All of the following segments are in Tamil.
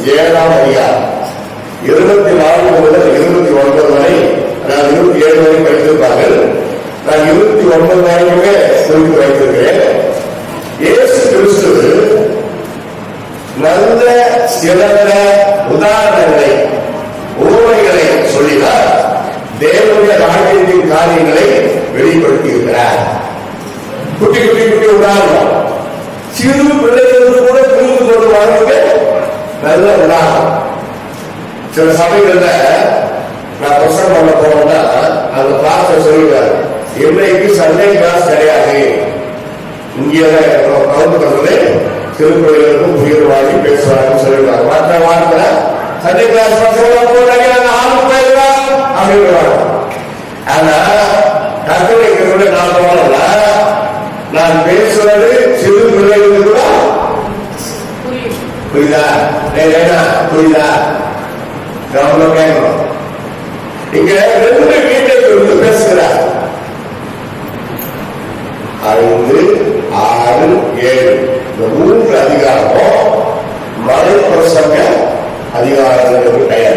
7ஆம் அதிகாரம் 24 முதல் 29 வரை, நான் 27 வரை படித்திருப்பார்கள். நான் 29 வரைக்குமே குறித்து வைத்திருக்கிறேன். இயேசு கிறிஸ்து நல்ல சிறந்த உதாரணங்களை, உண்மைகளை சொல்லிதான் தேவனுடைய ராஜ்யத்தின் காரியங்களை வெளிப்படுத்தி இருக்கிறார். குட்டி குட்டி குட்டி உதாரணம், சிறு பிள்ளைகளுக்கு கூட புரிந்து கொண்டு வாழ்க்கை நல்ல உதாரணம். சில சபைகள்ல நான் பிரசங்கம் பண்ண போனோம்னா அந்த கிளாஸ் சொல்லுவார், இன்றைக்கு சண்டே கிளாஸ் கிடையாது, இங்கே கலந்து கொண்டது திருப்பதிகளுக்கும் உயிர்வாதி பேசுவாங்க சொல்லிடுவாங்க. மற்ற வாரத்துல சண்டே கிளாஸ் அப்படின்வாங்க. ஆனா கத்தோலிக்க நான் போனல, நான் பேசுறது சிறு பிள்ளைகளுக்கு கூட புரியுதா? புரியுதா? கவனம் கேட்கணும். இங்க 2 வீட்டை குறித்து பேசுகிறார். 5, 6, 7 இந்த 3 அதிகாரமும் மலை பிரசங்க அதிகாரங்களுக்கு பெயர்.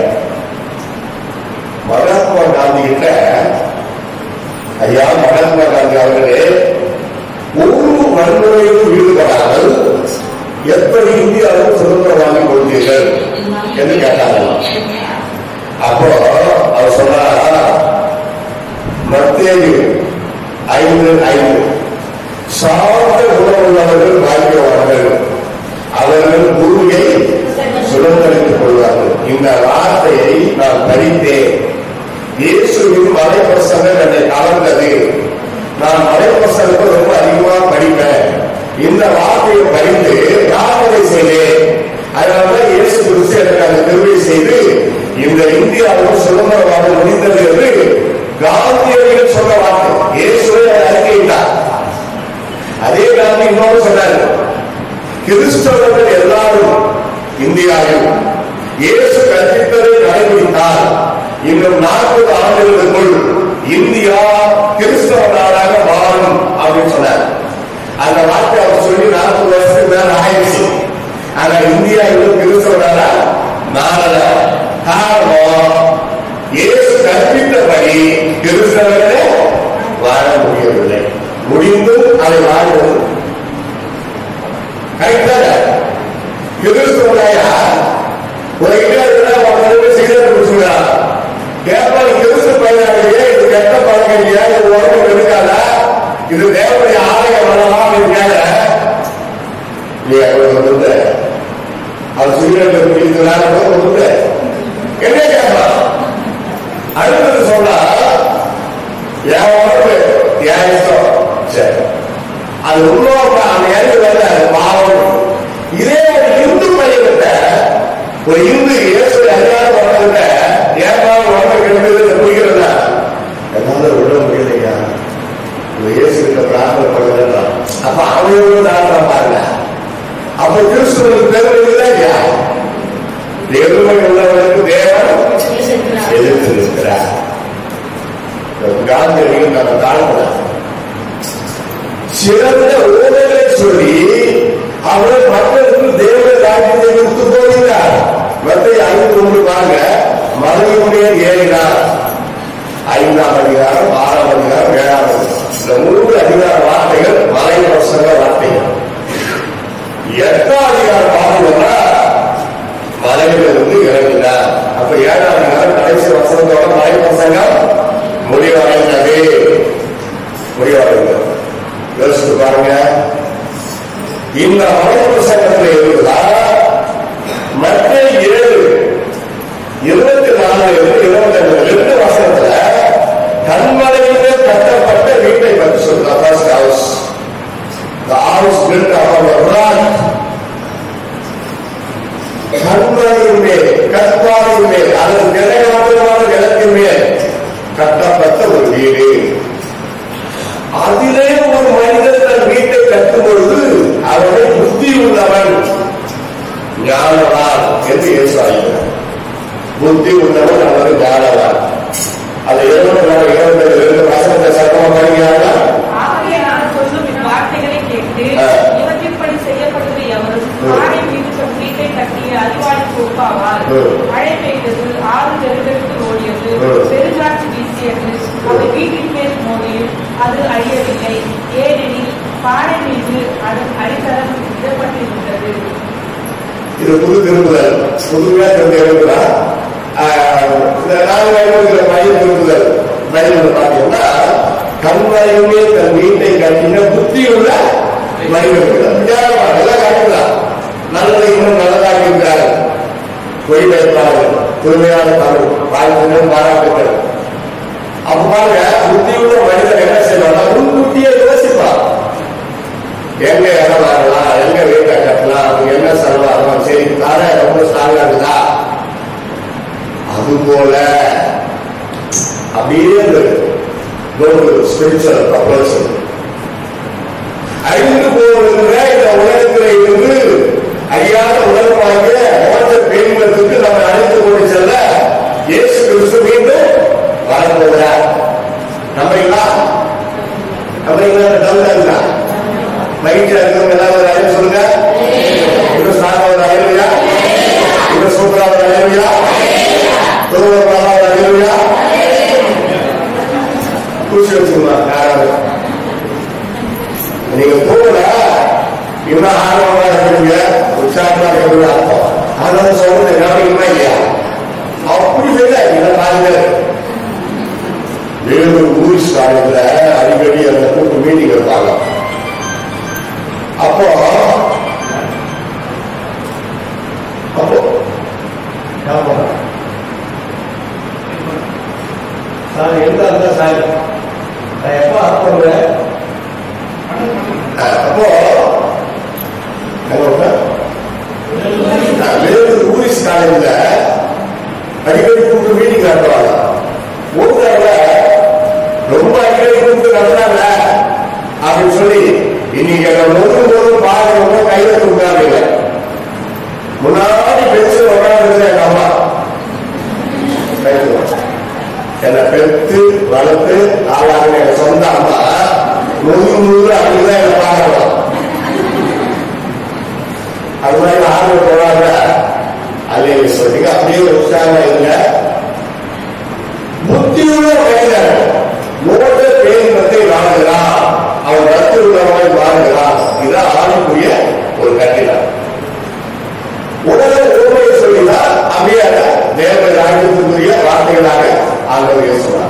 மகாத்மா காந்தி கிட்ட, ஐயா மகாத்மா காந்தி அவர்களே, ஒரு வன்முறையிலும் ஈடுபடாமல் எப்படி இந்தியாவுக்கு சுதந்திரம் வாங்கி கொடுத்தீர்கள் என்று கேட்டாங்க. அப்போ அவர் சொன்னார், மத்தேயு 5:5 சார்ந்த உணவுள்ளவர்கள் பாதிக்கவார்கள், அவர்கள் பூமியை சுதந்திரித்துக் கொள்வார்கள். இந்த வார்த்தையை நான் படித்தேன். இயேசுவின் மலைப்பிரசங்கம் என்னை கலந்தது. நான் மலைப்பிரசங்கத்தை ரொம்ப அதிகமாக படிப்பேன். இந்த வார்த்தையை படித்து பிரார்த்தனை செய்தேன். அதனால்தான் இயேசு கிறிஸ்து எனக்கு அந்த திருவை செய்து இந்த இந்தியாவில் சுதந்திரமாக முடிந்தது என்று காந்தியடிகள் சொன்ன வார்த்தை இயேசுவை அறிக்கையிட்டார். அதே காந்தி இன்னொரு சொன்னார், கிறிஸ்தவர்கள் எல்லாரும் இந்தியாவில் இயேசு கற்பித்ததை கடைபிடித்தால் இன்னும் 40 ஆண்டுகளுக்குள் இந்தியா கிறிஸ்தவ நாடாக மாறும் அப்படின்னு சொன்னார். அந்த வார்த்தை அவர் சொல்லி 40 வருஷத்துக்கு மேல ஆயிடுச்சு. ஆனா இந்தியா இன்னும் கிறிஸ்தவ நாடா மாறல. காரணம், இயேசு கற்பித்தபடி கிறிஸ்தவர்களே வாழ முடியவில்லை. முடிந்து அதை வாழ்வது கரெக்டாக கிறிஸ்தவனையா ஒரு சிகரெட் குடிச்சுக்கிறார். கேப்பா நீ கிறிஸ்து பழகையே, இது கெட்ட பழகையா, இது உடம்பு எடுக்காத, இது தேவனுடைய ஆலயம் வரலாம் அப்படின்னு கேட்க வந்து அது சிகரெட் குடிக்கிறாங்க என்ன கேட்கலாம். அடுத்தது சொன்னா என் உடம்பு என் இஷ்டம், சரி அது உண்மை, அந்த இறங்கி வரல பாவம். இதே ஒரு இந்து பையன்கிட்ட, ஒரு இந்து இயேசு அறியாத உடம்புகிட்ட ஏதாவது உடம்பு கெடுக்கிறது புரிகிறதா? என்னால விட முடியலையா, இயேசு கிட்ட பிரார்த்தனை பண்ணுறேன். அப்ப அவங்களோட பிரார்த்தனை பாருங்க. அப்ப கிறிஸ்துவனுக்கு பெருமை இல்லை இல்லையா? எருமை உள்ளவனுக்கு தேவன் எதிர்த்து இருக்கிறார். காந்தியடிகள் நம்ம தாழ்ந்த சிறந்த ஓதைகளை சொல்லி அவர் மக்களுக்கு தேவ ராஜ்யத்தை கொடுத்து போகிறார். மத்திய 5:1 பாருங்க, மலையுடைய ஏறினார். 5ஆம் அதிகாரம், 6ஆம் அதிகாரம், 7ஆம் அதிகாரம், இந்த 3 அதிகார வார்த்தைகள் மலை பிரசங்க வார்த்தைகள். 8ஆம் அதிகாரம் பார்த்தீங்கன்னா மலையிலிருந்து இறங்கினார். அப்ப 7ஆம் அதிகாரம் கடைசி வசனத்தோட மலை பிரசங்கம் முடிவடைந்தது. யோசித்து பாருங்க. இந்த மலை பிரசங்கத்தில் இருந்தா மற்ற 7:24-25 வசனத்துல கண்மலையில் கட்டப்பட்ட வீட்டை பற்றி சொல்றார். First house, the house built upon a rock. கண்மலையின் மேல், கற்பாறையின் மேல், அல்லது நிலையாட்டமான நிலத்தின் மேல் கட்டப்பட்ட ஒரு வீடு. அதிலே ஒரு மனிதன் தன் வீட்டை கட்டும் பொழுது அவனை புத்தி உள்ளவன் ஞானவான் என்று இயேசுவாகிறார். புத்தி உள்ளவன் அவன் ஞானவான். அது 22 வசனத்தை சத்தமா படிக்கிறாங்க. வார்த்தைகளை கேட்டு இவற்றின்படி செய்யப்பட்டது எவரும் வீட்டை கட்டிய அறிவாளி காற்றுக்கு ஒப்பாவார். மழை பெய்தது, ஆறு தெருக்களுக்கு ஓடியது, பெருங்காற்று வீசியது, அது வீட்டின் மேல் மோதியும் அது அழியவில்லை, ஏனெனில் பாறை மீது அதன் அடித்தளம் இடப்பட்டிருந்தது. இது புது திருப்புதல், புதுமையா எழுதுறா. பயிர் திருப்புதல் பயிர் பாத்தீங்கன்னா, கண்மலையுமே தன் வீட்டை கட்டின புத்தியுள்ள மனிதர்கள் வித்தியாசமாக எல்லாம் காட்டுதான். நல்லதை இன்னும் நல்லதாக இருக்கிறார்கள். பொய் வைப்பார்கள், புதுமையான தமிழ் வாழ்த்துகள், பாராட்டுகள். அவ்வாறு புத்தியுள்ள மனிதன் என்ன செய்வாங்க? முன்கூட்டியே யோசிப்பார். எங்க இடம் வாங்கலாம், எங்க வீட்டை கட்டலாம், அவங்க என்ன செலவாகலாம், சரி தானே ரொம்ப ஸ்ட்ராங்கா இருக்குதா, அது போல அப்படியே ஸ்பிரிச்சுவல் அப்ரோச். அழிந்து போகிற இந்த உலகத்தில் இருந்து அழியாத உலகமாக மோட்ச பேணுவதற்கு நம்ம அழைத்து கொண்டு செல்ல இயேசு கிறிஸ்து மீண்டும் வரப்போகிறார். நம்புறீங்களா? நம்புறீங்களா? மகிழ்ச்சியா இருக்கிறவங்க ஏதாவது ஒரு அழைப்பு சொல்லுங்க. இன்னும் ஸ்ட்ராங்கா ஒரு அழைவியா, இன்னும் சூப்பரா ஒரு அழைவியா, தொழுவா ஒரு அழைவியா, பூசி வச்சுக்கலாம். யாராவது நீங்க போகல இன்னும் ஆர்வமா இருக்கிறீங்க, உற்சாகமா இருக்கிறீங்க அர்த்தம். அதனால சொல்றது கவனிக்குமா இல்லையா? அப்படி இல்லை. இதை பாருங்க, வேலூர் ஊரிஸ் காலேஜ்ல அடிக்கடி அந்த கூட்டு மீட்டிங் இருப்பாங்க. அப்போ சார் எந்த சார் எப்ப அர்த்தம் அப்போ வேலூர் ஊரிஸ் காலேஜ்ல அடிக்கடி கூட்டு மீட்டிங் நடத்துவாங்க. ஒரு தடவை ரொம்ப அடிக்கடி கூட்டு நடத்துறாங்க அப்படின்னு சொல்லி இன்னைக்கு ஒவ்வொரு பாருங்க கையில கொடுக்காதீங்க. முன்னாடி பெருசு உட்காந்து எங்க அம்மா என்னை பெற்று வளர்த்து ஆளாக எங்க சொந்த அம்மா நூறு அப்படிதான் என்ன பார்க்கலாம். அது மாதிரி ஆர்வம் போறாங்க அல்ல சொல்லிங்க. அப்படியே உற்சாகம் இல்ல. புத்தியுள்ள மனிதன் மோட்ச பேரின்பத்தை வாழ்கிறான், அவன் ரத்து உள்ளவனை வாழ்கிறான். இதுதான் ஆளுக்குரிய ஒரு கட்டிடம். உலக உண்மையை சொல்லிதான் அப்படியே தேவ ராஜ்யத்துக்குரிய வார்த்தைகளாக ஆண்டவர் சொன்னார்.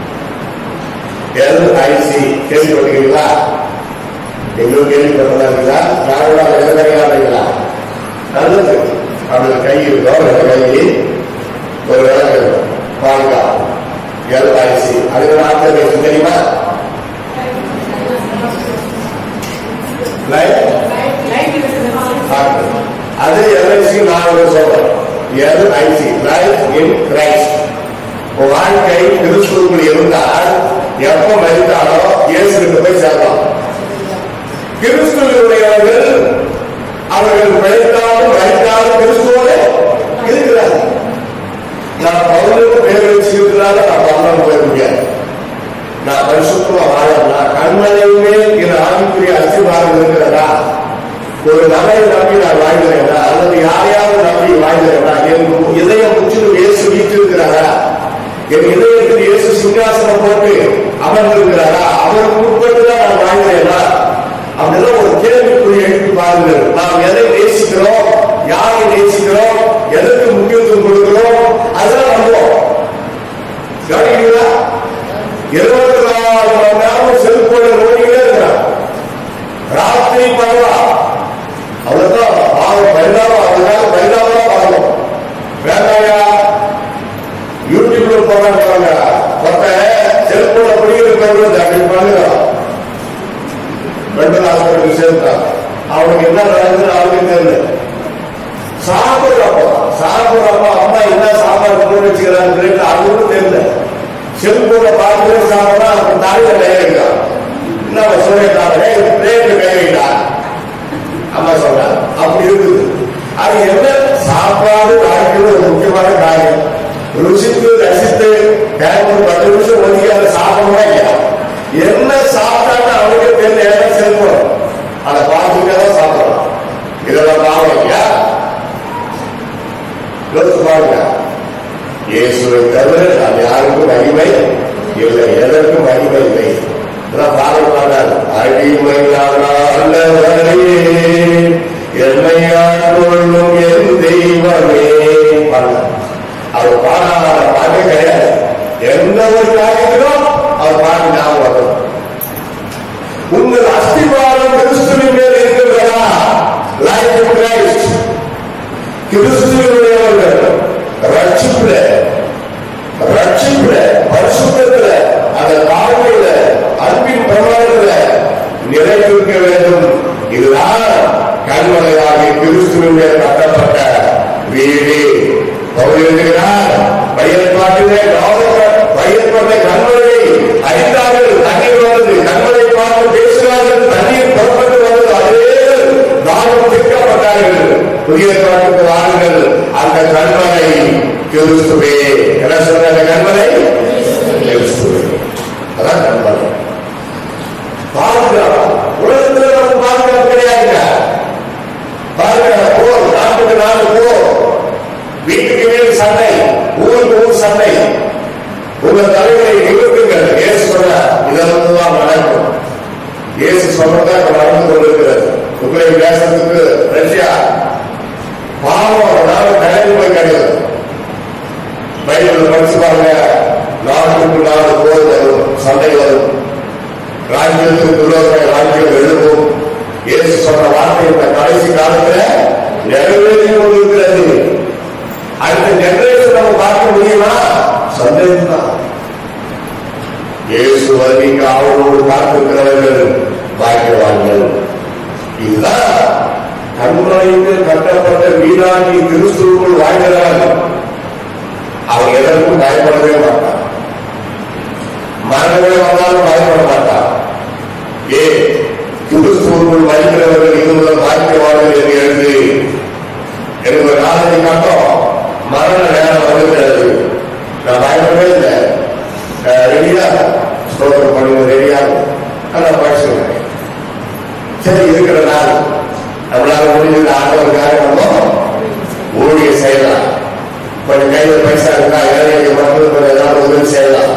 LIC கேள்விப்பட்டீங்களா? எங்களுக்கு கேள்விப்பட்டதா? நாங்களா எழுதுறீங்களா? நல்லது. அவங்களுக்கு கை இருக்கோம், கை ஒரு விளக்கு பாருங்க. LIC அதுக்கு ஆர்த்தம் தெரியுமா? அது LIC நான் சொல்றேன். LIC life in Christ. வாழ்க்கை கிறிஸ்துவுக்குள் இருந்தால் எப்ப மரித்தாலும் இயேசுக்கு போய் சேர்ந்தோம். கிறிஸ்துவனுடையவர்கள் அவர்கள் பிழைத்தாலும் மரித்தாலும் கிறிஸ்துவோடு இருக்கிறார்கள். நான் பவுலுக்கு பேர் வச்சு இருக்கிறாங்க, நான் பவுலம் போய முடியாது. நான் பரிசுத்தமா வாழனா கண்மனையுமே என் ஆவிக்குரிய அஸ்திவாரம் இருக்கிறதா? ஒரு நபரை நம்பி நான் வாழ்கிறேன்னா அல்லது யாரையாவது நம்பி வாழ்கிறேன்னா என் இதயம் முற்றிலும் இயேசு வீட்டிருக்கிறாரா? என் இதயத்தில் இயேசு சிங்காசனம் போட்டு அமர்ந்திருக்கிறாரா? அவருக்கு உட்பட்டுதான் நான் வாழ்கிறேனா? அப்படிதான் ஒரு கேள்விக்குரிய எழுப்பி பாருங்கள். நாம் எதை நேசிக்கிறோம், யாரை நேசிக்கிறோம், எதற்கு முக்கியத்துவம் கொடுக்கிறோம், அதெல்லாம் நம்புவோம். கவனிக்கிறீங்களா? 24 மணி நேரம் செல்போன ஓடிக்கிட்டே இருக்கிறான். ராத்திரி பகவா அவ்வளவுதான் பரிதாபம். அதனால பரிதாபம் பார்க்கணும் வேண்டாயா? யூடியூப்ல போறாங்க, செல்போன பிடிக்கிறது அப்படி பண்ணுறான். மென்டல் ஹாஸ்பிட்டல் சேர்த்தான். அவனுக்கு என்ன நடக்குது அவனுக்கு தெரியல. சாப்பிடுறப்ப அம்மா என்ன சாப்பாடு போட்டு வச்சுக்கிறான்னு அவனுக்கு தெரியல. செல்போன பார்த்து சாப்பிடா அவன் தாலியில கை வைக்கிறான். என்ன சொல்லிட்டாங்க, பிளேட்டு கை வைக்கிறான். அம்மா சொல்ற அப்படி இருக்குது. அது என்ன சாப்பாடு வாழ்க்கையில் ஒரு முக்கியமான காரியம். ருசித்து ரசித்து ஒரு 10 நிமிஷம் ஒதுக்கி அதை சாப்பிடணும் இல்லையா? என்ன சாப்பிட்டாங்க அவனுக்கு தெரியல. ஏன்னா செல்போன் அதை பார்த்துட்டே தான் சாப்பிடலாம். இதெல்லாம் பாவம் இல்லையா? யோசிச்சு பாருங்க. இயேசுவை தவிர நாம் யாருக்கும் மகிமை இல்லை, எதற்கும் மகிமை இல்லை. பாடல் அடிமையானவரே என்னை ஆட்கொள்ளும் என் தெய்வமே. அவர் பாடாத பாட்டு கிடையாது. எந்த ஒரு காரியத்திலும் அவர் பாட்டு ஞாபகம் வரும். உங்கள் அஸ்திவாரம் கிறிஸ்துவின் மேல் இருக்கிறதா? Life of Christ. கிறிஸ்துவினுடையவர்கள் ரட்சிப்புல பரிசுத்தத்துல அந்த தாழ்மையில அன்பின் பிரமாணத்துல நிலைத்திருக்க வேண்டும். இதுதான் கண்மலையாகிய கிறிஸ்துவின் மேல் கட்டப்பட்ட வீடு. எழுதுகிறார், பையன்பாட்டிலே பையன்பட்ட கண்மலையை அறிந்தார்கள். தண்ணீர் வருது, கண்மலை பார்த்து பேசுகிறார்கள், தண்ணீர் புறப்பட்டு வருது. அதே தாகம் திக்கப்பட்டார்கள். புதிய பாட்டுக்கு வாருங்கள், அந்த கண்மலை கிறிஸ்துவே. என்ன சொல்ற அந்த கண்மலை? கிறிஸ்துவே. அதான் கண்மலை. பாதுகாப்பு உலகத்துல நம்ம பாதுகாப்பு கிடையாதுங்க. பாருங்க, போர், நாட்டுக்கு நாடு போர், வீட்டுக்கு வீடு சண்டை, ஊருக்கு ஊர் சண்டை. உங்க தலைவரை நிறுத்துங்கள். இயேசு சொல்ல இதெல்லாம் நடக்கும். இயேசு சொல்றதா நடந்து கொண்டிருக்கிறது. உக்ரைன் தேசத்துக்கு ரஷ்யா பாவம் தலைவர் போய் கிடையாது. பைபிள் படிச்சு பாருங்க, நாட்டுக்கு நாடு போர் வரும், சண்டை வரும், ராஜ்யத்துக்கு விரோதமாக ராஜ்யம் எழுதும். இயேசு சொன்ன வார்த்தை இந்த கடைசி காலத்துல நிறைவேறி கொண்டிருக்கிறது. அடுத்த ஜெனரேஷன் நம்ம பார்க்க முடியுமா? சந்தேகம் தான். இயேசு வருகைக்கு அவரோடு காத்திருக்கிறவர்கள் பாக்கியவான்கள். இதுதான் கண்மலைக்கு கட்டப்பட்ட வீராங்கி கிறிஸ்துவுக்குள் வாழ்கிறார்கள். அவர் எதற்கும் பயப்படவே மாட்டார். மரணமே வந்தாலும் பயப்பட மாட்டார். கிறிஸ்துவுக்குள் மறிக்கிறவர்கள் இதுமுதல் பாக்கியவான்கள் என்று எழுது. எனக்கு ஒரு நாளைக்கு மட்டும் மரண நேரம் வந்துகிறது. நான் பயப்படவே இல்லை. ரெடியா ஸ்தோத்திரம் பண்ணுங்க, ரெடியாகும். நான் படிச்சுக்கிறேன். சரி, இருக்கிற நாள் நம்மளால முடிஞ்சது ஆண்டவருக்காக நம்ம ஊழிய செய்யலாம். கொஞ்சம் கையில பைசா இருக்கா, ஏழைக்கு மக்களுக்கு கொஞ்சம் ஏதாவது உதவி செய்யலாம்.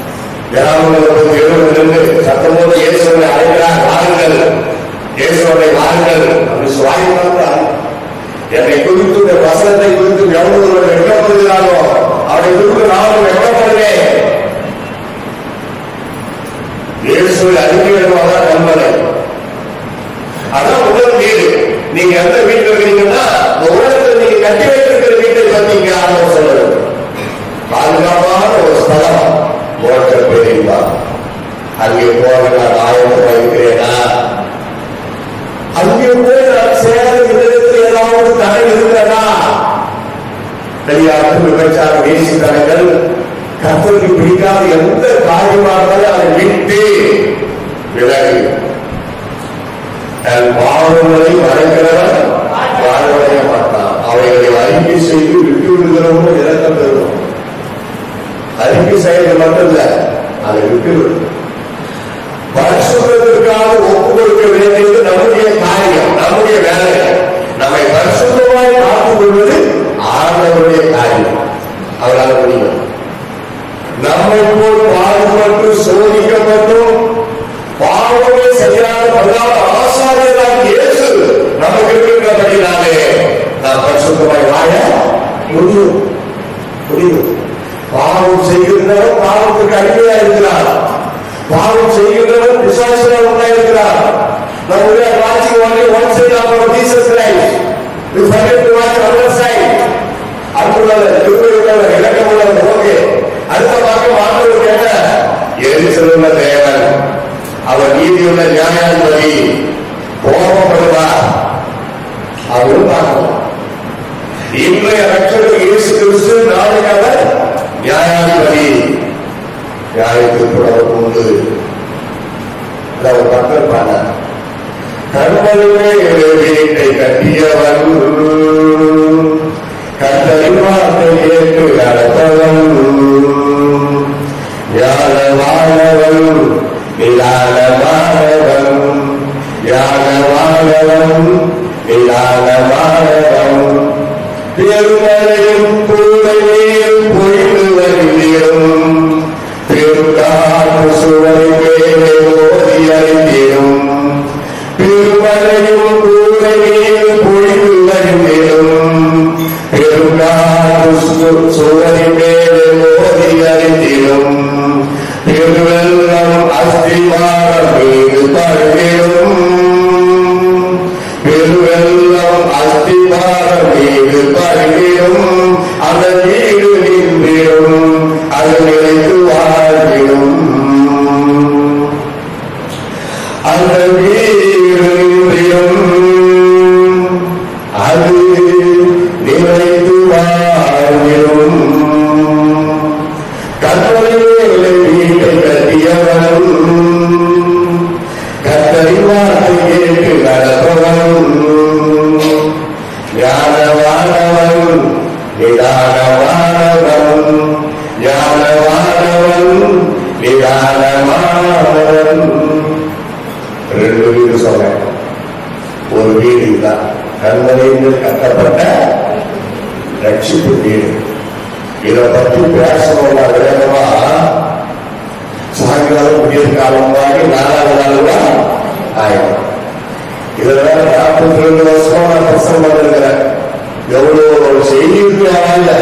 சத்தம் போது இயேசுவை அழைக்கிறார், வாருங்கள், இயேசுவை வாருங்கள் அப்படின்னு வாங்கினார். என்னை குறித்து இந்த வசனத்தை குறித்து எவ்வளவு வெட்டப்படுகிறாரோ அவரை குறித்து நானும் வெட்டப்படுகிறேன். இயேசுவை அறிவியதான் நண்பரை. அதான் முதல் வீடு. நீங்க எந்த வீட்டில் இருக்கிறீங்கன்னா இந்த உலகத்தில் நீங்க கட்டி வைத்திருக்கிற வீட்டை பத்தி இங்க ஆர்வம் சொல்ல வேண்டும். பாதுகாப்பான ஒரு ஸ்தலம் மோட்டர் பெரியவா. அங்கே போக நான் ஆயத்தமாக இருக்கிறேனா? அங்கே போய் நான் சேர விதத்தில் ஏதாவது தடை இருக்கிறதா? தெரியாத விபச்சார தேசிய தடைகள், கர்த்தருக்கு பிடிக்காத எந்த காரியமாக அதை விட்டு விலகி பாவங்களை மறைக்கிறவன் வாழ்வடைய மாட்டான். அவைகளை அறிக்கை செய்து விட்டு விடுகிறவங்க இறக்கம் பெறுவோம். அறிக்கை செய்வது மட்டும் இல்ல, அதை விட்டுவிடும். பரிசுத்தத்திற்காக ஒப்பு கொடுக்க வேண்டியது நம்முடைய காரியம், நம்முடைய வேலை. நம்மை பரிசுத்தமாய் பார்த்துக் கொள்வது ஆண்டவருடைய காரியம். அவரால் முடியும். நம்மை போல் பாடுபட்டு சோதிக்கப்பட்டும் பாவமே செய்யாத பிரதான ஆசாரியராக இயேசு நமக்கு இருக்கிறபடினாலே நாம் பரிசுத்தமாய் வாழ முடியும். பாவம் செய்கின்றவர் பாவத்துக்கு அடிமையா இருக்கிறார். பாவம் செய்கின்றவர் பிசாசுகள் உண்டாயிருக்கிறார். நம்முடைய வாட்சிங் only one side of our Jesus Christ. We forget to watch other side. அன்புள்ளவர், திருப்பதியுள்ளவர், இலக்கமுள்ளவர். ஓகே, அடுத்த பக்கம் ஆண்டவர் கேட்ட எரிச்சலுள்ள தேவன், அவர் நீதியுள்ள நியாயாதிபதி, கோபப்படுவார். அவரும் பார்க்கலாம். இன்றைய ரட்சகர் இயேசு கிறிஸ்து, நாளைக்கு அவர் நியாயாதிபதி. நியாயத்திற்கு உண்டு. அவர் மக்கள் பாடார். கண்மலையிலே வீட்டை கட்டியவன், கத்தரின் வார்த்தை கேட்டு நடப்பவன், ஞானமானவன், நிதானமானவன், ஞானமானவன், நிதானமானவன், பெருமழையும் கூடையில் பொழிந்து வருகிறோம், பெருங்காற்று சுவரை மேலே மோதி அறிந்திடும். பெருமழையும் கூடையில் பொழிந்து வருகிறோம், பெருங்காற்று சுவரை மேலே மோதி அறிந்திடும். பெருவெள்ளம் அஸ்திவாரம் மீது பருகிடும், பெருவெள்ளம் அஸ்திவாரம் மீது பருகிடும். அந்த வீடு நின்றிடும், அது நிலைத்து வாழ்விடும். அந்த வீடு நின்றிடும், அது நிலைத்து வாழ்விடும். கத்தரிலே வீட்டை கட்டியவன், கத்தரி வார்த்தை கேட்டு நடப்பவன், ஞானவானவன் நிதானமானவன், ஞானவானவன் நிதானமானவன். 2 வீடு சொன்னேன். ஒரு வீடு தான் கண்மலையில் கட்டப்பட்ட ரட்சிப்பு வீடு. இதை பற்றி பேசணும்னா விளக்கமா சாயங்காலம் விடியற் காலமாக 4வது நாள் ஆயிடும். இதுல 42 வருஷமா நான் பிரசங்கம் பண்ணிருக்கிறேன். எவ்வளவு செய்தி இருக்கு.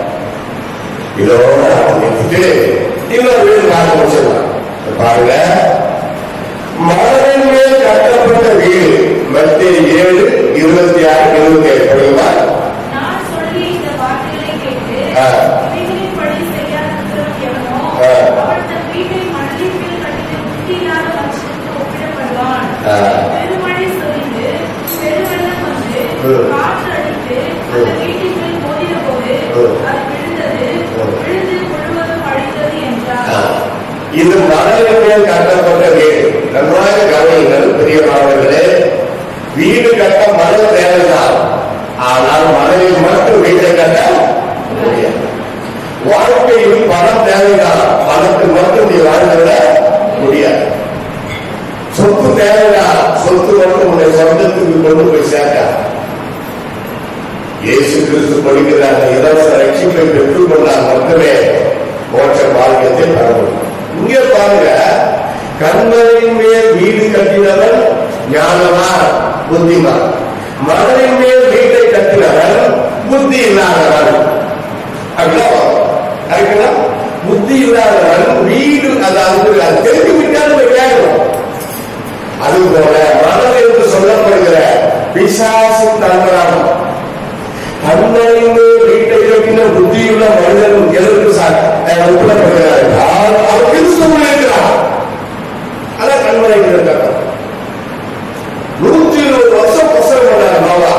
இதோட நிறுத்திட்டு இன்னொரு வீடு நான் முடிச்சிடலாம். பாருங்க, மணலின் மேல் கட்டப்பட்ட வீடு மத்தேயு 7:26, 27 படிக்குமா? நான் சொல்லி இந்த வார்த்தைகளை கேட்டு இவைகளின்படி செய்யாதிருக்கிறவன் எவனோ அவன் தன் வீட்டை மணலின் மேல் கட்டின புத்தியில்லாத மனுஷனுக்கு ஒப்பிடப்படுவான். பெருமழை சொரிந்து பெருவெள்ளம் வந்து காற்று அடித்து அந்த வீட்டின் மேல் மோதின போது அது விழுந்தது, விழுந்து முழுவதும் அழிந்தது என்றார். இது மணலின் மேல் கட்டப்பட்ட வீடு. நன்றாக கவனிங்கள் பெரியவர்களே. வீடு கட்ட மணல் தேவைதான், ஆனால் மணலில் மட்டும் வீட்டை கட்ட முடியாது. வாழ்க்கையில் பணம் தேவைதான், பணத்தில் மட்டும் நீ வாழ்ந்துவிட முடியாது. சொத்து தேவைதான், சொத்து மட்டும் உன்னை சொந்தத்துக்கு கொண்டு போய் சேர்க்க. இயேசு கிறிஸ்து கொடுக்கிறார், இலவச ரட்சிப்பை பெற்றுக் கொண்டால் மட்டுமே மோட்ச பாக்கியத்தை பெற முடியும். இங்கே பாருங்க, கண்மலையின் மேல் வீடு கட்டினவன் ஞானவான் புத்திமான், மணலின் மேல் வீட்டை கட்டினவன் புத்தி இல்லாதவன். புத்தி இல்லாதவன் வீடு அதாவது தெரிந்து விட்டால் கேட்கணும். அதுபோல மணல் என்று சொல்லப்படுகிற பிசாசின் தந்திரம். கண்மலையின் மேல் வீட்டை கட்டின புத்தியுள்ள மனிதனும் எதற்கு ஒப்பிடப்படுகிறார் என்றால் அவர் கிறிஸ்துவுக்குள் இருக்கிறார். அதான் கண்மலை இருக்கிறார். 120 வருஷம் பிரசவம் பண்ணார் நோவா.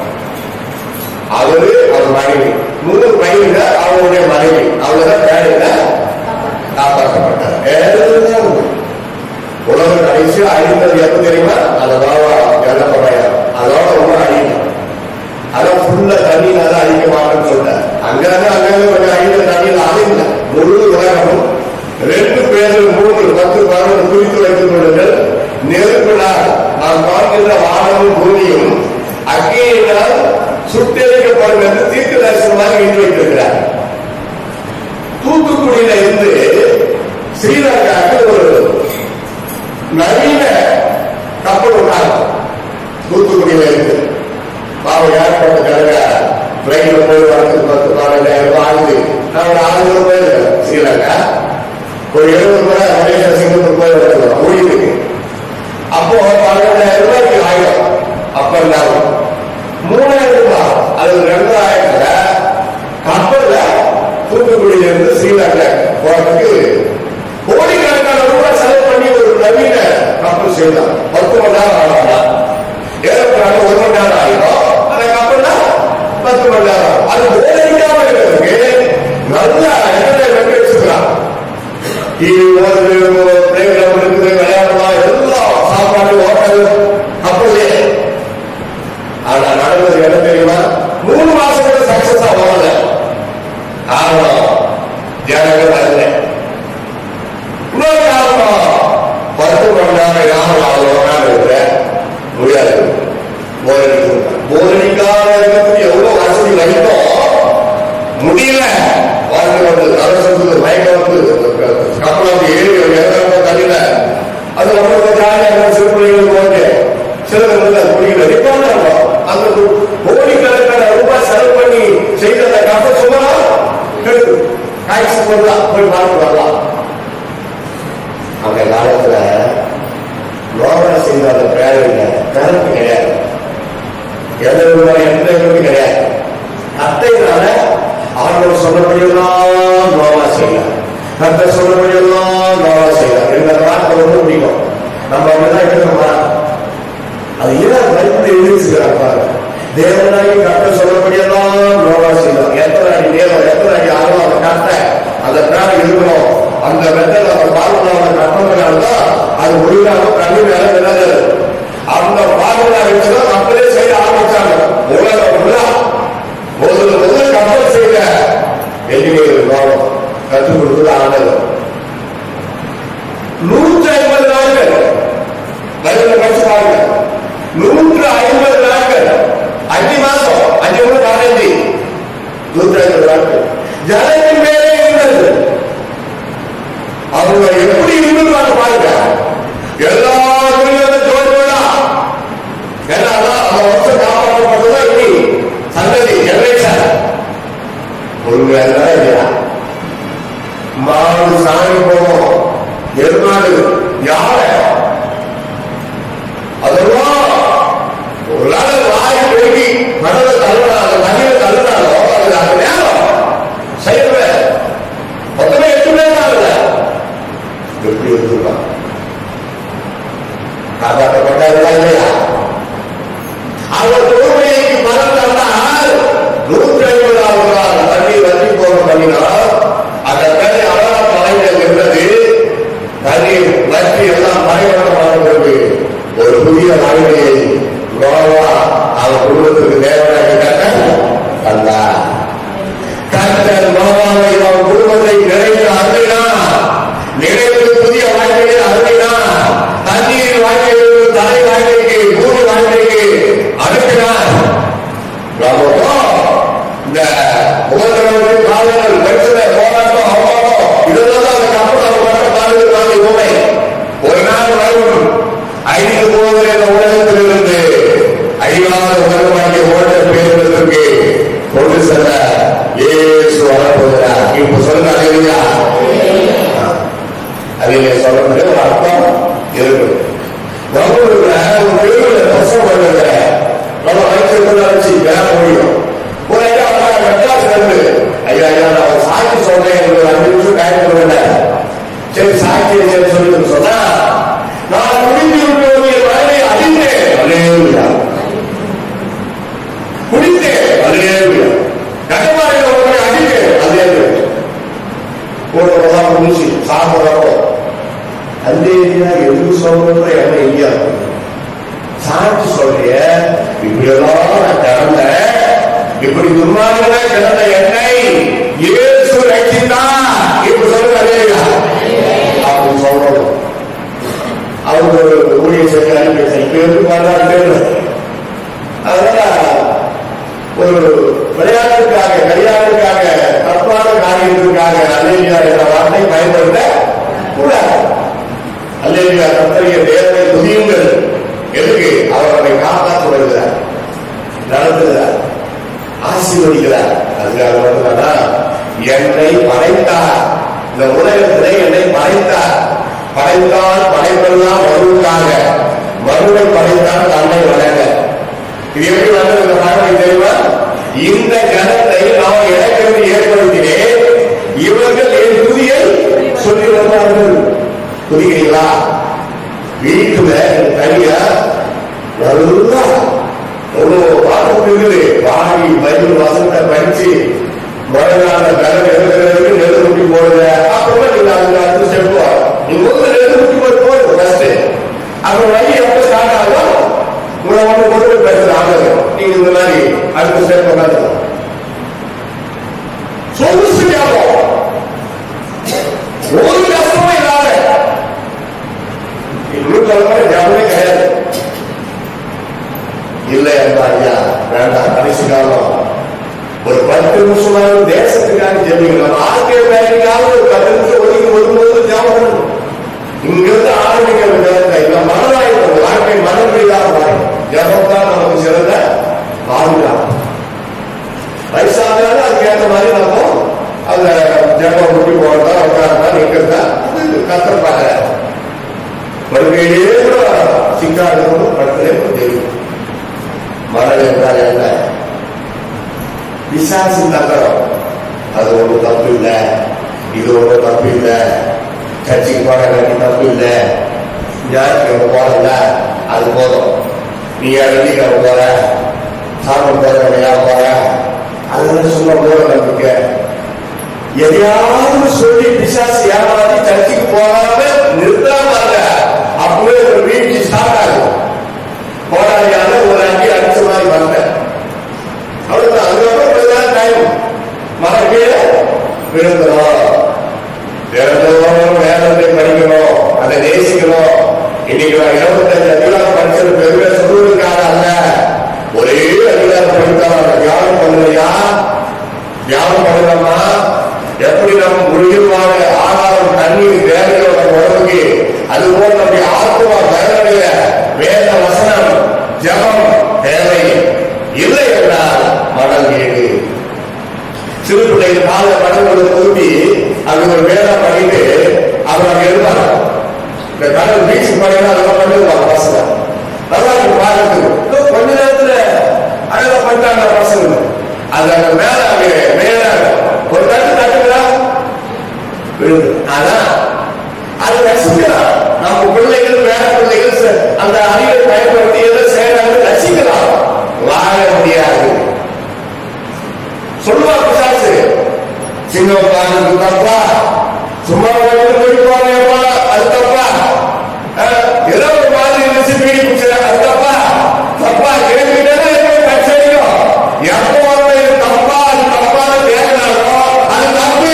அவரு அவர் மனைவி 3 பையன்க அவருடைய மனைவி, அவங்கதான் பேருங்க காப்பாற்றப்பட்டார். உலகம் கடைசியா அழிந்தது எப்ப தெரியுமா? அந்த நோவா ஜனப்படையார் அதோட ரொம்ப அழியும். அதான் ஃபுல்லா தண்ணியில தான் அழிக்க மாட்டேன்னு சொல்லிட்டார். அங்கங்க கொஞ்சம் அழிந்த தண்ணியில் அழிந்த முழு உலகமும் 2 பேர் 3 10 11 குறித்து வைத்துக் கொள்ளுங்கள். நெருப்பினால் நாம் பார்க்கின்ற வானமும் பூமியும் அக்கினியினால் சுட்டெரிக்கப்படும் என்று தீர்க்க தரிசனமாக இன்று வைத்திருக்கிறார். தூத்துக்குடியில இருந்து ஸ்ரீலங்காவுக்கு ஒரு நவீன கப்பல் விட்டாங்க. தூத்துக்குடியில இருந்து பாவம் ஏற்பட்ட ஜனங்க பிளைட்ல போய் வரதுக்கு 10-12,000 ஆகுது. நான் ஒரு 600 பேர் ஸ்ரீலங்கா, ஒரு 70 பேர் மலேசியா சிங்கப்பூர் போய் வரலாம் ஊழியருக்கு. அப்போ 12,000 ரூபாய்க்கு ஆயிரம். அப்ப இல்லாமல் 3,000 ரூபாய், அது 2,000 கப்பல்ல தூத்துக்குடியில இருந்து ஸ்ரீலங்கா போறதுக்கு கோடிக்கணக்கான ரூபாய் செலவு பண்ணி ஒரு நவீன கப்பல் செய்யலாம். 10 மணி நேரம் ஆகலாம். ஏரோப்ளான் 1 மணி நேரம் ஆயிடும். அந்த கப்பல்ல 10 மணி நேரம். அது வேலைக்காம இருக்கிறதுக்கு நல்லா வெற்றி வச்சுக்கலாம். விளையாடலாம், எல்லாம் சாப்பாடு ஹோட்டல் கப்பல்லே. ஆனா நடந்தது என்ன தெரியுமா? 3 மாசத்துல சக்சஸா வரல. காரணம் ஜனங்கள் அல்ல. இன்னொரு காரணம் 10 மணி நேரம் யாரும் ஆகலாம் இருக்கிற முடியாது. போரடிக்காத இருக்கிறதுக்கு எவ்வளவு வசதி வைத்தோம், செய்த அந்த கப்ப சுமரம் காய்ச்சி போடலாம், போய் பார்த்து வரலாம். அந்த காலத்துல நோவா செய்த அந்த பேரில் கருத்து கிடையாது, எந்த கிடையாது. அத்தைனால அவர்கள் சொன்னபடியெல்லாம் நோவா செய்யலாம், கத்த சொன்னபடியெல்லாம் நோவா செய்யலாம். எந்த வார்த்தை ரொம்ப பிடிக்கும். நம்ம அப்படிதான் எடுக்கணுமா? அது ஏன் பைபிள் எழுதிச்சுக்கிறாங்க பாருங்க. தேவனாகி கத்த சொல்லபடியெல்லாம் நோவா செய்யலாம். எத்தனை அடி நேரம், எத்தனை அடி ஆகும் அந்த கட்ட அந்த பேரை இருக்கணும். அந்த வெத்தல் அந்த பார்வனாவை கட்டணும்னால்தான் அது முடிவாக கண்ணு மேல விடாது. அந்த பார்வனா வச்சுதான் மக்களே செய்ய ஆரம்பிச்சாங்க. முதல்ல கப்பல் செய்த என்ஜினியர் கற்றுக் கொடுத்தது ஆனது 150 நாட்கள் பைபிள் படிச்சு பாருங்க. 150 நாட்கள், 5 மாசம், 5 முறை 15, 150 நாட்கள் ஜனத்தின் மேலே இருந்தது. அவங்க எப்படி இருந்திருப்பாங்க பாருங்க. எல்லாரும் ஜோதிடா ஏன்னா அந்த வருஷம் காப்பாற்றப்பட்டதா இப்படி சந்ததி ஜெனரேஷன் ஒழுங்கா இல்லையா? மாடு சாமி போவோம், எருமாடு யாரை அதெல்லாம் ஒரு நாள் வாய் பெருகி கடலை தள்ளினாலும் தண்ணியில தள்ளினாலும் அது அந்த நேரம் செய்யற மொத்தமே 8 பேர் ஆகல. எப்படி இருந்திருப்பாங்க? காப்பாற்றப்பட்டதா இல்லையா? அவர் பொறுமைக்கு மறந்தால் 150வது நாள் தண்ணி வற்றி போக பண்ணினால் அந்த தண்ணி அழகாக மலைகள் இருந்தது. தண்ணீர் வற்றி எல்லாம் மறைவனமானது. ஒரு புதிய வாழ்க்கையை நோவா அவன் குடும்பத்துக்கு தேவனாக தந்தார். கர்த்தர் நோவாவை அவன் குடும்பத்தை நிறைந்து அருளினார். நிறைந்து புதிய வாழ்க்கையை அருளினார். தண்ணீர் வாழ்க்கையில் தலை வாழ்க்கைக்கு பூமி வாழ்க்கைக்கு அனுப்பினார். இந்த உபதிரவத்தின் காலங்கள் பிரச்சனை போராட்டம் அவமானம் இதெல்லாம் அதுக்கு அப்புறம் அவங்க பாதுகாப்பு உண்மை. ஒரு நாள் வரும் அழிந்து போகிற இந்த உலகத்தில் இருந்து அழியாத உலகமாகிய ஓட்ட பேருந்தத்திற்கு கொண்டு செல்ல இயேசு வரப்போகிறார். இப்ப சொல்லுங்க இல்லையா? அதிலே சொல்லக்கூடிய ஒரு அர்த்தம் இருக்கு. நம்மளுடைய ஒரு பெருமையில பிரசவம் பண்ணுற நம்ம வயிற்று வேலை முடியும். ஒரு ஐயா மெட்ராஸ் இருந்து ஐயா நான் சாட்சி சொல்றேன், எனக்கு 5 நிமிஷம் டைம் கொடுங்க. சரி சாட்சியை சொல்லி சொன்னா நான் குடித்து விட்டு வயலை அடித்தேன், அலேலுயா குடித்தேன், அலேலுயா கடமாரில் ஒருவரை அடித்தேன், அலேலுயா ஒரு முடிச்சு சாப்பிட்றப்போ அல்லேலுயா எதுக்கு சொல்ற என்ன ஐயா சாட்சி சொல்றிய இப்படியெல்லாம் நான் கிடந்தேன், இப்படி துர்மார்கனா கிடந்த என்னை இயேசு ரட்சித்தான் இப்படி சொல்லுங்க அல்லேலுயா அப்படின்னு சொல்றோம். அவங்க ஊழிய செய்ய இப்ப எப்படி பாடுறாங்க. அதனால ஒரு விளையாட்டுக்காக கல்யாணத்துக்காக தப்பான காரியத்திற்காக அல்லேலுயா என்ற வார்த்தை பயன்படுத்த கூடாது. அல்லேலுயா கர்த்தருடைய தேவனை துதியுங்கள். எதுக்கு? அவர்களை காப்பாற்ற வருகிறார், நடத்துகிறார், ஆசீர்வதிக்கிறார். அதுக்காக மட்டும்தான் என்னை படைத்தார், இந்த உலகத்திலே என்னை படைத்தார். படைத்தால் படைப்பெல்லாம் மருவுக்காக, மருவை படைத்தால் தன்னை வளர்க. இது எப்படி வந்தது இந்த பார்வை தெரியுமா? இந்த ஜனத்தை நான் எனக்கு ஏற்படுத்தினேன், இவர்கள் என் துதியை சொல்லி வருவார்கள். துதிக்கிறீங்களா? வீட்டுல தனியா நல்லா ஒரு பாட்டு இருக்குது. பாடி பைபிள் வசனத்தை படிச்சு மழைநாள கடன் எடுக்கிறதுக்கு நெல் குட்டி போடுங்க. அப்புறமா நீங்க அதுக்கு செல்வா நீங்க நெல் குட்டி போட்டு போடுங்க ஃபர்ஸ்ட். அப்புறம் வழி எப்ப ஸ்டார்ட் ஆகும் உங்களை ஒன்று போட்டு பேசுற ஆகுது. நீங்க இந்த மாதிரி அடுத்த ஸ்டெப் பண்ணாது சொல்லுங்க. ஒரு கஷ்டமும் இல்லாத இன்னும் ஜாமே கிடையாது. இல்லை ஐயா வேண்டாம், கடைசி காலம் ஒரு 10 நிமிஷம் தேசத்துக்காக ஜெபிக்கணும். ஆசிரியர் வேலைக்காக ஒரு 10 நிமிஷம் ஒதுக்கி வரும்போது ஞாபகம் இங்கிருந்து ஆரம்பிக்கிறது. இந்த மனதாயிரம் வாழ்க்கை மனமொழியாக ஜபம் தான் நமக்கு சிறந்த பாதுகாப்பு. வயசானாலும் ஏற்ற மாதிரி நம்ம அந்த ஜெபம் முட்டி போறதா உட்கார்ந்தா நிக்கிறதா கத்திரப்பாங்க படுக்கையிலேயே கூட சிக்காடுகளும் படுத்தலே தெரியும். மரணம் என்றால் என்ன? பிசாசு தந்திரம். அது ஒன்றும் தப்பு இல்லை, இது ஒன்றும் தப்பு இல்லை, சர்ச்சைக்கு போற தப்பு இல்லை, ஞாயிற்றுக்கிழமை போறல அது போதும், நீ வெள்ளிக்கிழமை போற சாப்பிட போற போற அதெல்லாம் சொல்ல போற நம்பிக்கை. எதையாவது சொல்லி பிசாசு ஏமாற்றி சர்ச்சைக்கு போகாம நிறுத்தாம அப்பவே ஒரு வீழ்ச்சி ஸ்டார்ட் ஆகும். போராடியால ஒரு அடி அடிச்ச மாதிரி வந்தேன், அவ்வளவுதான். அதுக்கப்புறம் டைம் மழை கீழே விழுந்துடும். வேதத்தை படிக்கணும், அதை நேசிக்கணும். இன்னைக்கு நான் 25 அதிகாரம் படிச்சது பெருமை சொல்வதற்காக அல்ல. ஒரே அதிகாரம் படித்தால் தியானம் பண்ணலையா, தியானம் பண்ணலாமா? எப்படி நம்ம உயிர்வாழ ஆதாரம் தண்ணீர் தேவையோட உடம்புக்கு அதுபோல் நம்முடைய ஆத்மா வேதனையில வேத வசனம் ஜபம் தேவை. இல்லை என்றால் மணல் வீடு. சிறு பிள்ளைகள் கால கடவுளை கூட்டி அது ஒரு வேலை பண்ணிட்டு அவர் அங்க இருப்பாங்க. இந்த கடல் பீச் பண்ணினா அதெல்லாம் பண்ணிருப்பாங்க பசங்க. நல்லா இருக்கு பார்க்கறதுக்கு. கொஞ்ச நேரத்துல அழகா பண்ணிட்டாங்க பசங்க. அது அங்க மேல மேல ஒரு தட்டுங்களா விழுது. ஆனா அது ரசிக்கலாம். நம்ம பிள்ளைகள் வேற பிள்ளைகள் அந்த அறிவை பயன்படுத்தி எல்லாம் செய்யறாங்க, ரசிக்கலாம். வாழ முடியாது. சொல்லுவா பிசாசு, சின்ன பாருக்கு தப்பா, சும்மா போயிருப்பாங்க அது தப்பா, ஏதோ ஒரு மாதிரி இருந்துச்சு பீடி பிடிச்சா அது தப்பா, தப்பா கேட்டுக்கிட்டே கட்சியும் எப்போ வந்து தப்பா அது தப்பான கேட்கணும், அது தப்பு.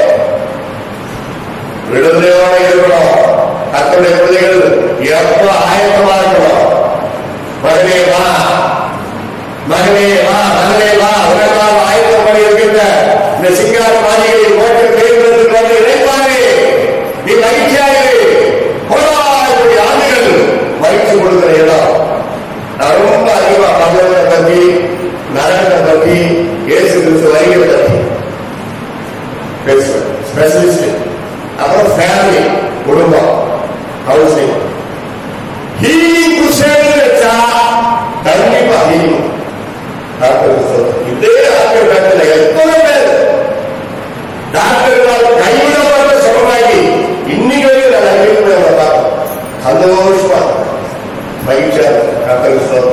விடுதலையோட இருக்கணும். கர்த்தருடைய பிள்ளைகள் எப்ப ஆயத்தமா இருக்கணும். மகனே வா, மகனே வா, மகனே வா, உலகம் ஆயத்தம் பண்ணி இருக்கின்ற இந்த சிங்கார மாளிகையை ஓட்ட பேருந்துக்கு வந்து இணைப்பாரு. நீ மகிழ்ச்சியாயிரு. கோடாயிரம் ஆண்டுகள் மகிழ்ச்சி கொடுக்கிற இடம். நான் ரொம்ப அதிகமா பகவத்தை பத்தி, நரகத்தை பத்தி, இயேசு கிறிஸ்து வருகிற பத்தி பேசுவேன். ஸ்பெஷலிஸ்ட். அப்புறம் ஃபேமிலி, குடும்பம், ஹவுசிங். ஹீலிங்கு சேர்ந்து வச்சா கண்டிப்பா ஹீலிங். இதே டாக்டர் டாக்டர் எத்தனை பேர் டாக்டர்களால் கைவிடப்பட்ட சுகமாகி இன்னைக்கு வரைக்கும் நான் கைவிட பார்க்க சந்தோஷமா மகிழ்ச்சியா டாக்டர்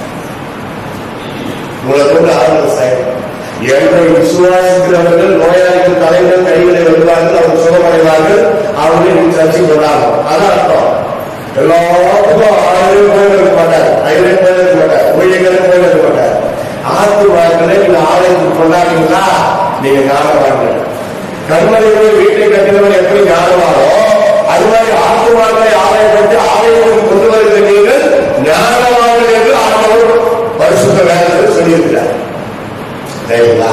உங்களை கொண்டு ஆளுநர் சார் என்னை விசுவாசிக்கிறவர்கள் நோயாளிகள் தலைவர் கைகளை வருவார்கள், அவர் சுகமடைவார்கள், அவர்களே சர்ச்சை கொண்டாடும். அதான் அர்த்தம். எல்லாத்துக்கும் 1000 பேர் இருக்க மாட்டார், 5000 பேர் இருக்க மாட்டார், ஊழியர்களும் பேர் இருக்க மாட்டார். ஆத்துமாக்களை இந்த ஆலயத்துக்கு கொண்டாடுங்களா, நீங்க ஞானவார்கள். கண்மணிகளை வீட்டை கட்டினவன் எப்படி ஞானமானோ அது மாதிரி ஆத்துமாக்களை ஆலயப்பட்டு ஆலயத்துக்கு கொண்டு வருகிற நீங்கள் ஞானவார்கள் என்று ஆண்டவர் பரிசுத்த வேதத்தில் சொல்லியிருக்கிறார். சரிங்களா?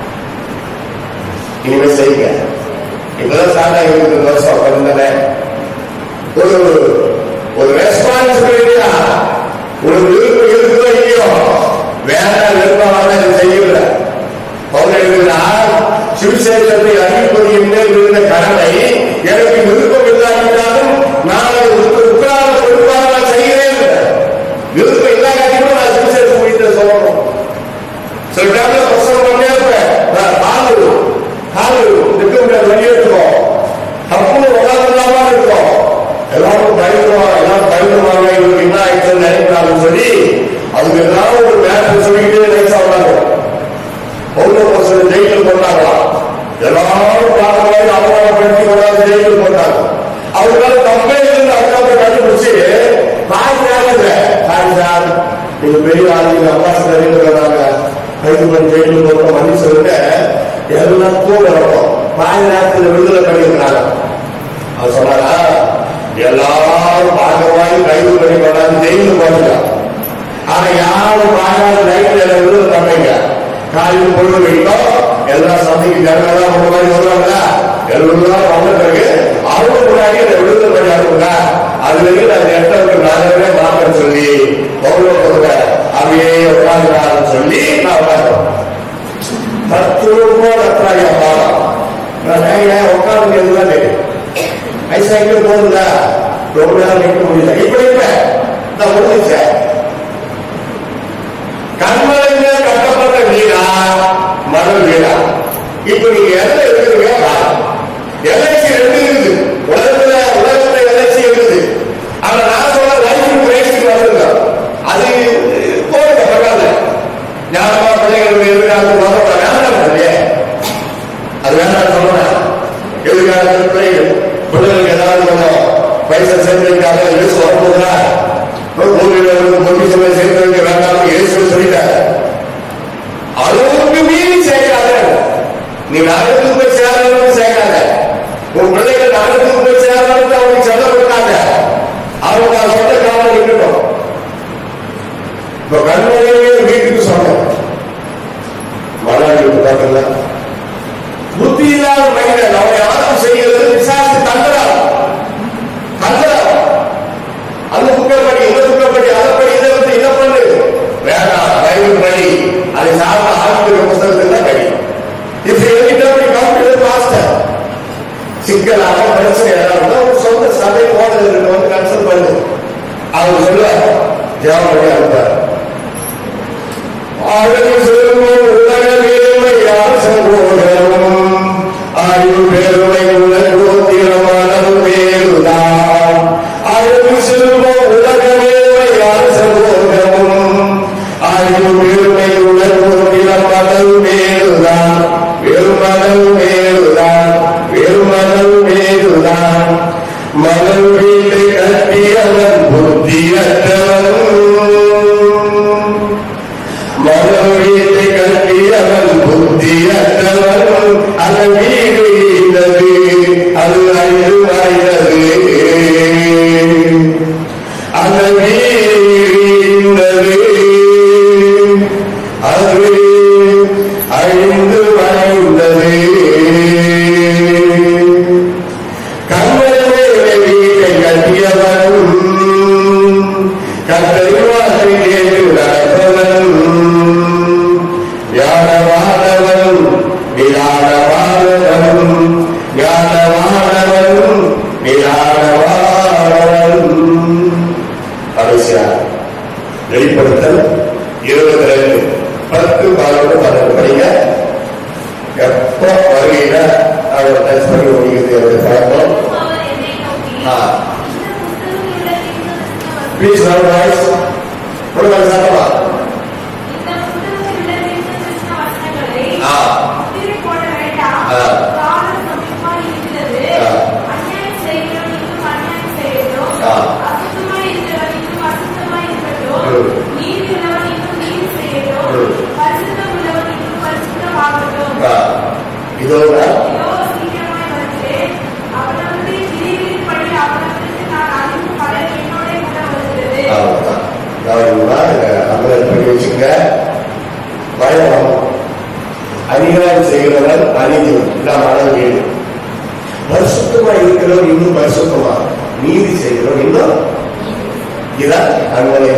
இனிமே செய்யுங்க. இப்பதான் ஸ்டார்ட் ஆகி 20 வருஷம் பண்ணல. ஒரு ரெஸ்பான்சிபிலிட்டியா ஒரு விருப்பம் இருக்கிறோ இல்லையோ, வேண்டாம் விருப்பம் இதை செய்யல. பவுல் சுவிசேஷத்தை அறிவிப்பது இருந்த கடமை எனக்கு விருப்பம் இல்லாவிட்டாலும் நான் உட்கார பொறுப்பாக செய்கிறேன். விருப்பம் இல்லாட்டியும் நான் சுவிசேஷம் முடித்த சொல்லணும். சில டைம்ல பிரசவம் பண்ணே இருப்பேன், காலு இருக்க வெளியேற்றுவோம், தப்புன்னு உட்காந்துலாமா இருக்கும். எல்லாரும் பயந்துருவாங்க, எல்லாரும் பயந்துருவாங்க, இவருக்கு என்ன ஆயிடுச்சுன்னு நினைக்கிறாங்கன்னு சொல்லி அதுக்கு ஏதாவது ஒரு மேட்டர் சொல்லிக்கிட்டே நைஸா வந்தாங்க. பௌர்ண ஜெயிலில் போட்டாங்களாம். எல்லாரும் பார்க்கவே அவமானப்படுத்தி கொண்டாந்து ஜெயிலில் போட்டாங்க. அவங்களால தப்பே இருந்து அவங்க கண்டுபிடிச்சு சார் நீங்க பெரிய ஆளுங்க அம்பாசிடர் கைது பண்ணி ஜெயிலில் போட்ட மனுஷருங்க எல்லாம் கூட நடக்கும். பாதி நேரத்தில் விடுதலை பண்ணியிருக்கிறாங்க. அவர் சொன்னாரா, எல்லாரும் பாகவாய் கைது பண்ணி கொண்டாந்து ஜெயிலில் போடுங்க. ஆனா யாரும் பாகாத லைட்ல விடுதலை பண்ணீங்க. காலையில் பொழுது வைக்கும் எல்லா சந்தைக்கு ஜனங்கள்லாம் ஒரு மாதிரி வருவாங்க. எல்லாம் வந்த பிறகு அவங்க முன்னாடி அதை விடுதலை பண்ணி அனுப்புங்க. அது வரைக்கும் நான் எட்டவருக்கு நானே மாற்றம் சொல்லி பௌர்ண அப்படியே உட்காந்துறாருன்னு சொல்லி நான் உட்காந்துறோம். 10 போகுதுல ரொம்ப நேரம் நிற்க முடியல. இப்ப நான் முடிஞ்சிச்ச கண்மலையில கட்டப்பட்ட வீடா மணல் வீடா? இப்ப நீங்க எதில் இருக்கிறீங்க? எல்ஐசி ரெண்டு இருக்குது உலகத்துல எல்ஐசி இருக்குது. ஆனா நான் சொல்ல லைஃப் கிரேஸ்க்கு வருங்க. அது போடுங்க பரவாயில்ல. ஞானமா பிள்ளைகள் எதிர்காலத்துக்கு வர வேண்டாம் இல்லையே, அது வேண்டாம் சொல்லணும். எதிர்காலத்தில் பிள்ளைகளுக்கு ஏதாவது கொஞ்சம் பைசா சேர்ந்ததுக்காக இயேசு வரப்போதுனா பொன்னிசமை சேர்ந்ததுக்கு வேண்டாம் இயேசு சொல்லிட்டார். அளவுக்கு மீறி சேர்க்காத. நீ நகரத்துக்கு போய் சேரணும் சேர்க்காத. உன் பிள்ளைகள் நகரத்துக்கு போய் சேரணும் அவனுக்கு சொல்ல கொடுக்காத. அவங்க சொந்த காலம் இருக்கட்டும். இப்ப கண்மலையே வீட்டுக்கு சொன்னேன். மலாடி பார்த்தீங்களா? புத்தி இல்லாத மனிதன் அவனை ஆதம் செய்கிறது விசாரித்து தந்துறான். அந்த புக்கப்படி இந்த புக்கப்படி அதைப்படி இதை வந்து இதை பண்ணு வேண்டாம். பைபிள் படி அதை சார்ந்த ஆரம்பிக்கிற புத்தகத்தில் தான் படி. சிக்கலான பிரச்சனை ஏதாவது சொந்த சபை போனதுக்கு வந்து கன்சல்ட் பண்ணு. அவங்க சொல்ல ஜெபம் பண்ணி அனுப்பார். ஆய்வு பேருமை உள்ள கோத்திரமான பேருதான் அழகு செல்வம் உலகமே சகோதரமும் ஆய்வு பெருமை உள்ள கோத்திரமான பேருதான் வெறுமனல் மேலுதான் வெறுமனல் மேலுதான் மணல் வீட்டை கட்டியவன் புத்தியற்றவன் மணல் வீட்டை கட்டியவன் புத்தியற்றவன் அந்த வீடு இருந்தது அது அழிந்து வாய்ந்தது அந்த வீடு இருந்தது அது அழிந்து வாய்ந்தது. கண்மலை வீட்டை கட்டியவன் கட்டறிவாசை கேட்டு நடப்பவன் ஞானவானவன் நிலானவானவன் ஞானவானவன் நிலானவானவன். கடைசியா வெளிப்படுத்தல் 22 10 12 12 படிங்க. எப்போ வருகையில அவர் டச் பண்ணி முடிக்கிறது பார்ப்போம். ப்ளீஸ் வாய்ஸ் கொடுங்க சாப்பிடா. இதோட பண்ணி வச்சுங்க. பயம் அதிகாரம் செய்கிறவர் அநீதிவன் மனம் வீடு. பரிசுத்தமா இருக்கிறவர் இன்னும் பரிசுத்தமா, நீதி செய்கிறவர் இன்னும் இதான் அங்கே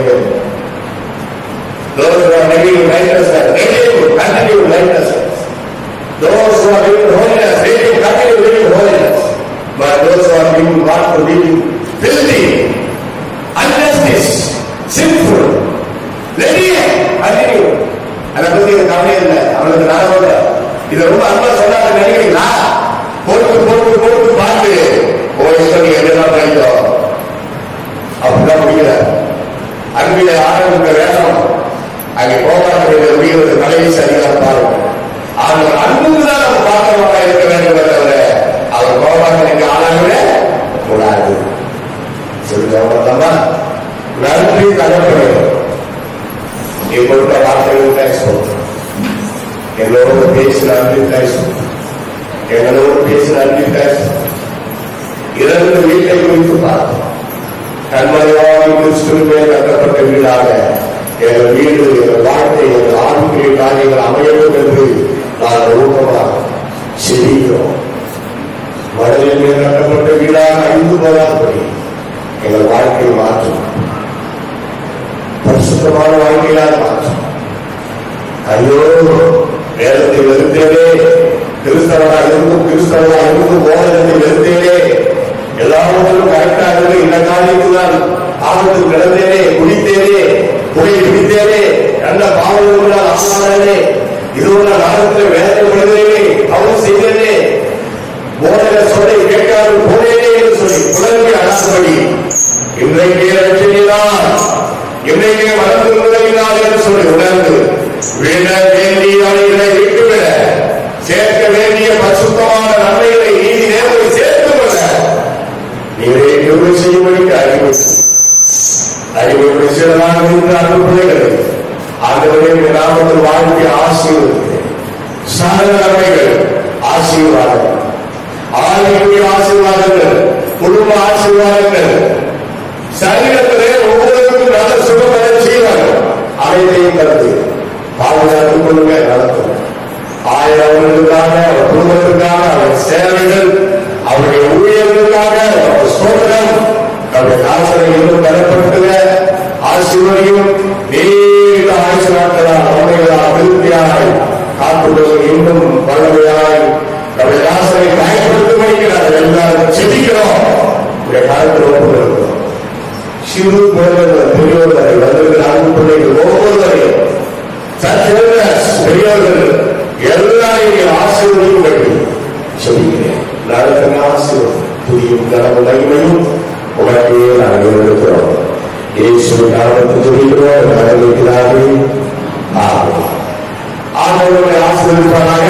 those who are living in righteousness, continue in righteousness. Those who are living in holiness, they will continue living in holiness. But those who are living what to living filthy, unjustice, sinful, let him continue. அதை பத்தி கவலை இல்லை, அவனுக்கு நான் இதை ரொம்ப அன்பா சொல்லாத நினைக்கிறீங்களா? பொறுத்து பொறுத்து பொறுத்து பார்த்து சொல்லி எல்லாம் படிக்கும் அப்படிதான் முடியல. அன்பில ஆரம்பிக்க வேணும். அங்கே போகாத முடிகிறது தலைவீசி அதிகாரம் பாருங்க. ஆனால் அன்புக்கு தான் நம்ம பார்க்கறவங்க இருக்க வேண்டும் தவிர அவர் போகாத ஆளாகவே கூடாது. சொல்லுங்க நன்றி தலைப்படுகிறது. நீ கொடுத்த வார்த்தைகள் பேசுவோம், எங்களோடு பேசின அன்பு பேசுவோம், எங்களோடு பேசின அன்பு பேசுவோம். 2 வீட்டை குறித்து பார்த்தோம். கண்மலையாக கிறிஸ்துவே கட்டப்பட்ட வீடாக எங்கள் வீடு, எங்கள் வாழ்க்கை, எங்கள் ஆளுநர் காரியங்கள் அமையவும் என்று நாங்கள் ஊக்கமாக செய்கிறோம். மனதில் மேல் கட்டப்பட்ட வீடாக அழிந்து போகாதபடி எங்கள் வாழ்க்கையை மாற்றும், பரிசுத்தமான வாழ்க்கையாக மாற்றும். ஐயோ வேதத்தை வெறுத்தேனே, கிறிஸ்தவனாக இருந்தும் போதனத்தை வெறுத்தேனே, எல்லாவற்றிலும் கரெக்டாக இந்த காரியத்துதான் ஆபத்து கிடந்தேனே, குடித்தேனே, புகை பிடித்தேனே, நல்ல பாவங்களால் ஆமானே, இதுவரை நாளத்தில் வேதனைப்படுகிறேனே, அவன் செய்தேனே, போதக சொல்லை கேட்காமல் போனேனே என்று சொல்லி புலம்பி அழாதபடி இன்றைக்கே ரட்சணிதான், இன்றைக்கே வளர்ந்து உதவினார் என்று சொல்லி உணர்ந்து விட வேண்டிய அணைகளை விட்டுவிட சேர்க்க வேண்டிய பரிசுத்தமான நன்மைகளை நீதி நேர்வை சேர்த்து கொள்ள நீரே கிருபை செய்யும்படிக்கு அறிவுரை சிறதாக இருந்த அன்பு பிள்ளைகள் ஆண்டவரே நாமத்தில் வாழ்க்கை ஆசீர்வதிக்கிறேன். சகல நன்மைகள் ஆசீர்வாதங்கள், ஆரோக்கிய ஆசீர்வாதங்கள், குடும்ப ஆசீர்வாதங்கள், சரீரத்திலே ஒவ்வொருவருக்கும் நல்ல சுகமர செய்வார்கள். அனைத்தையும் கருத்து பாதுகாத்துக் கொள்ளுங்க, நடத்தும் ஆயிரவர்களுக்காக, அவர் குடும்பத்திற்காக, அவர் சேவைகள், அவருடைய ஊழியர்களுக்காக ஸ்தோத்திரம். அவருடைய காசரை இன்னும் தரப்பட்டுள்ள ஆசீர்வதியும் நீண்ட ஆயுசு நாட்களால் நன்மைகளால் திருப்தியாய் காத்துக்கொள்ளும் இன்னும் வல்லமையாய் நம்முடைய காசரை பயன்படுத்தும் எல்லாரும் செபிக்கிறோம். உடைய காலத்தில் ஒப்புகிறோம். சிறு குழந்தைகள், பெரியோர்கள், வந்திருக்கிற அன்பு பிள்ளைகள் ஒவ்வொருவரையும் பெரியோர்கள் எல்லாரையும் ஆசீர்வதியும் வேண்டும் சொல்லுகிறேன். நடத்தின ஆசீர்வம் புதியும் கனவு மகிமையும் உலகே நாங்கள் இருக்கிறோம். இயேசுவின் நாமத்தில் ஜெபிக்கிறோம். ஆண்டவரை ஆசீர்வதிப்பாராக.